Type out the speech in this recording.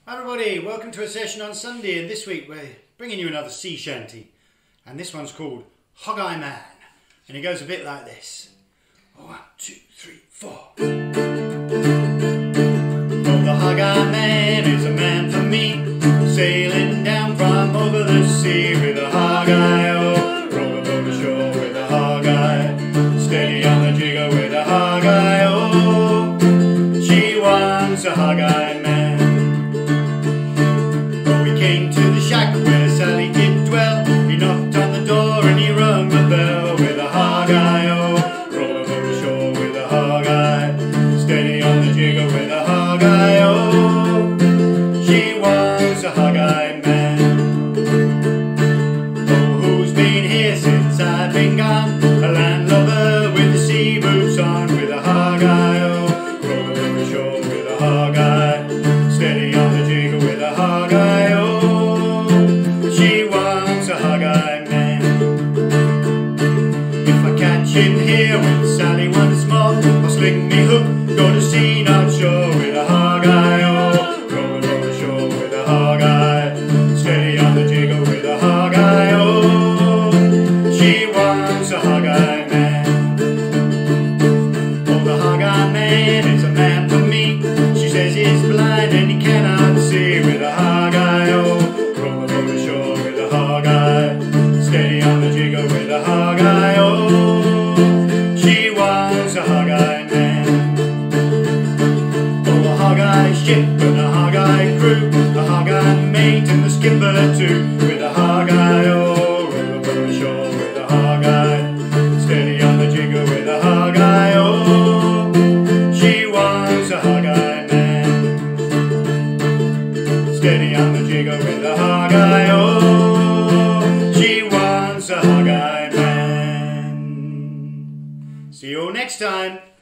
Hi everybody, welcome to a session on Sunday, and this week we're bringing you another sea shanty, and this one's called Hog Eye Man, and it goes a bit like this. 1, 2, 3, 4. Oh, the Hog Eye Man is a man for me, sailing down from over the sea with a hog eye, oh, roll above the shore with a hog eye, steady on the jigger with a hog eye, oh, she wants a hog eye man. Came to the shack where Sally did dwell. He knocked on the door and he rung the bell with a hog eye, oh, roll over the shore with a hog eye, steady on the jigger with a hog eye, oh, she wants a hog eye man. Oh, who's been here since I've been gone? A landlubber with the sea boots on with a hog eye, oh, roll over the shore with a hog eye, steady on the jigger with a hog eye, oh, she wants a hog eye man. If I catch him here with Sally once more, I'll sling me hook, go to sea not shore with a hog eye, oh, roll over the shore with a hog eye, steady on the jigger with a hog eye, oh, she wants a hog eye man. Oh, the hog eye man is a man for me. She says he's blind and he cannot see with a hog eye, oh, steady on the jigger with a hog eye, oh, she wants a hog eye man. Oh, a hog eye ship and a hog eye crew, a hog eye mate and the skipper too, with a hog eye, oh, roll over the shore with a hog eye, steady on the jigger with a hog eye, oh, she wants a hog eye man. Steady on the jigger with a hog eye, oh, a hog eye man. See you all next time.